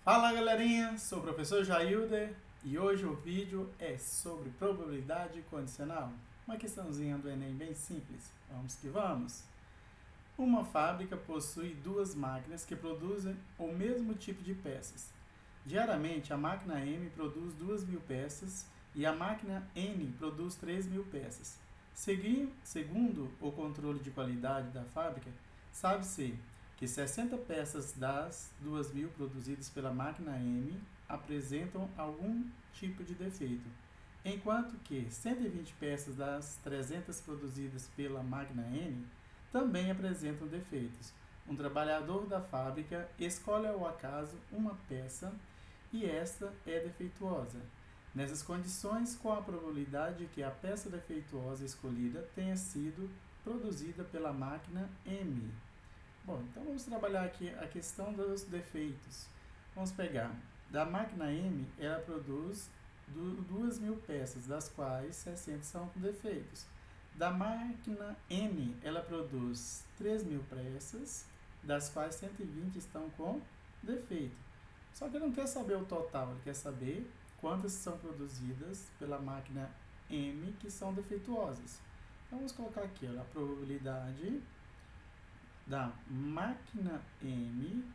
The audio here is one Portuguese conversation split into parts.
Fala galerinha, sou o professor Jailder e hoje o vídeo é sobre probabilidade condicional. Uma questãozinha do Enem bem simples, vamos que vamos. Uma fábrica possui duas máquinas que produzem o mesmo tipo de peças. Diariamente a máquina M produz 2.000 peças e a máquina N produz 3.000 peças. Segundo o controle de qualidade da fábrica, sabe-se que 60 peças das 2.000 produzidas pela máquina M apresentam algum tipo de defeito, enquanto que 120 peças das 300 produzidas pela máquina N também apresentam defeitos. Um trabalhador da fábrica escolhe ao acaso uma peça e esta é defeituosa. Nessas condições, qual a probabilidade de que a peça defeituosa escolhida tenha sido produzida pela máquina M? Bom, então vamos trabalhar aqui a questão dos defeitos. Vamos pegar, da máquina M, ela produz 2.000 peças, das quais 60 são com defeitos. Da máquina N, ela produz 3.000 peças, das quais 120 estão com defeito. Só que ele não quer saber o total, ele quer saber quantas são produzidas pela máquina M que são defeituosas. Então vamos colocar aqui, ó, a probabilidade da máquina M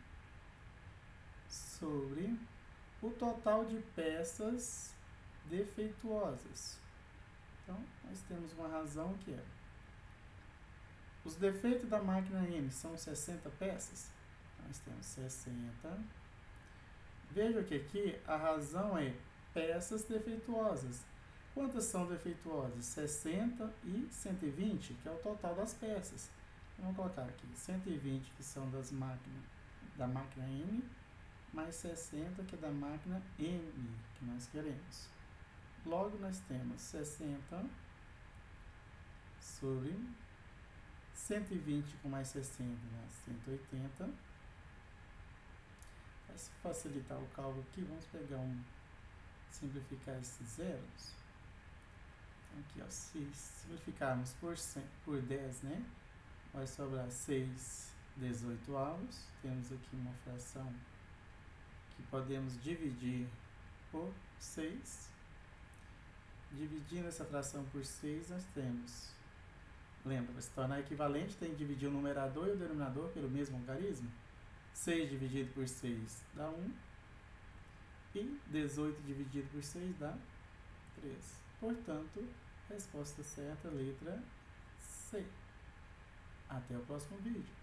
sobre o total de peças defeituosas. Então, nós temos uma razão que é: os defeitos da máquina M são 60 peças. Nós temos 60. Veja que aqui a razão é peças defeituosas. Quantas são defeituosas? 60 e 120, que é o total das peças. Vamos colocar aqui 120 que são da máquina M, mais 60 que é da máquina M, que nós queremos. Logo nós temos 60 sobre 120 com mais 60, né? 180. Para facilitar o cálculo aqui, vamos pegar simplificar esses zeros. Aqui, ó, se simplificarmos por 10, né? Vai sobrar 6 18avos. Temos aqui uma fração que podemos dividir por 6. Dividindo essa fração por 6, nós temos... Lembra, para se tornar equivalente, tem que dividir o numerador e o denominador pelo mesmo algarismo. 6 dividido por 6 dá 1. E 18 dividido por 6 dá 3. Portanto, resposta certa, letra C. Até o próximo vídeo.